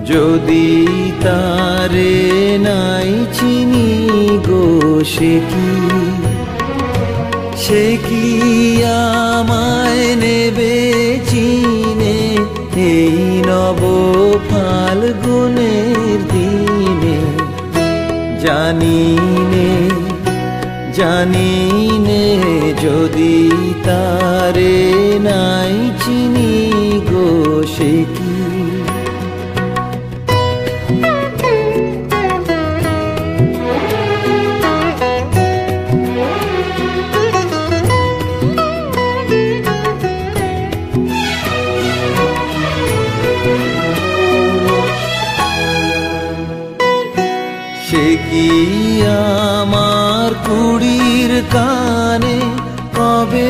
যদি তারে নাই চিনি গো সে কি আমায় নেবে চিনে এই নব ফাল্গুনের দিনে। জানি নে যদি তারে নাই চিনি গো সে কি। সে কি আমার কুড়ির কানে কবে,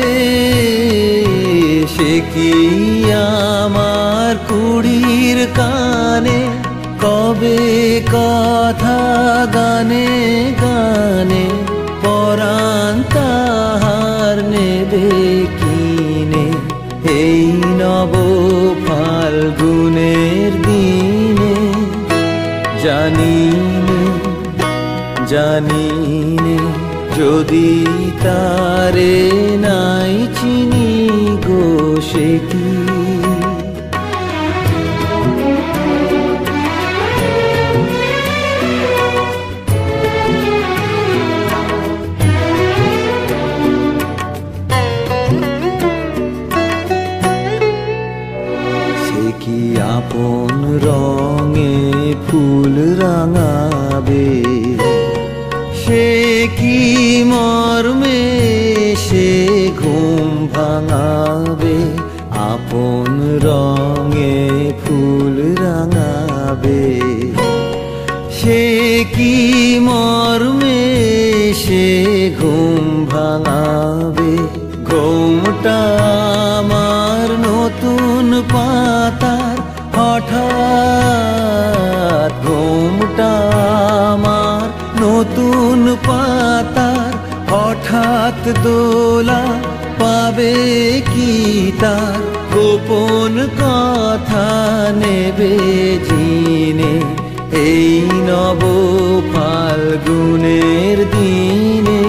সে কি আমার কুড়ির কানে কবে কথা গানে গানে পরাণ তাহার নেবে কিনে এই নব ফাল্গুনের দিনে। জানি নে যদি তারে নাই চিনি গো সে কি। সে কি আপন রঙে ফুল রাঙাবে, সে কি মর্মে সে ঘুম ভাঙাবে। আপন রঙে ফুল রাঙাবে, সে কি মর্মে সে ঘুম ভাঙাবে। ঘুমটা আমার নতুন পাতার হঠাৎ, ঘুমটা আমার নতুন পাতার হঠাৎ দোলা পাবে কি তার। গোপন কথা নেবে জিনে এই নব ফাল্গুনের দিনে।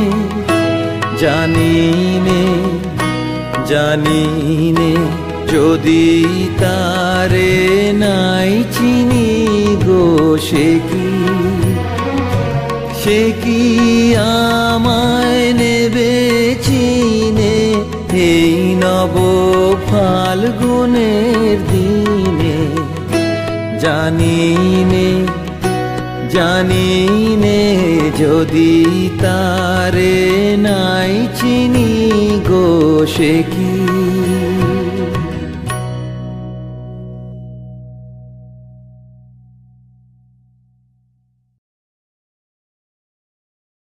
জানি নে যদি তারে নাই চিনি গো সে কি আমায় নেবে চিনে এই নব ফাল্গুনের দিনে। জানি নে যদি তারে নাই চিনি গো সে কি।